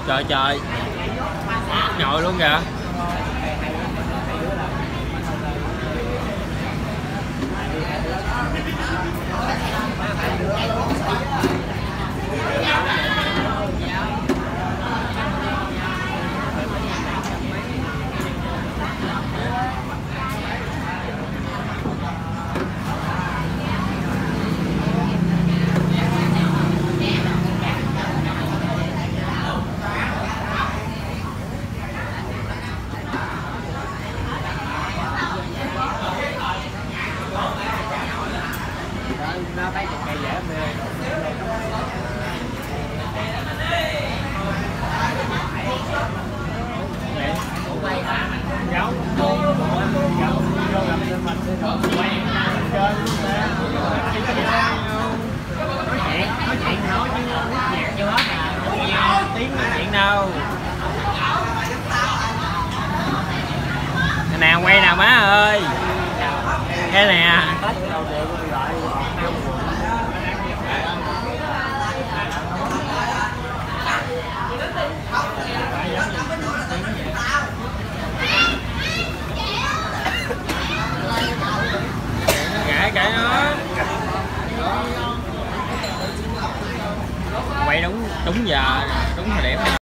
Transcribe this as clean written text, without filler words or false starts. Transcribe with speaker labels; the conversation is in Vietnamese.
Speaker 1: Trời trời, nhồi luôn kìa.
Speaker 2: Nó thấy cực kỳ dễ mê. Gấu vô gặp lên mình quay chơi nói chuyện nói chứ nhạc vô hết à, tiếng nói chuyện đâu.
Speaker 1: Nè quay nào má ơi, cái nè. Kệ nó, quay đúng giờ, đúng thời điểm.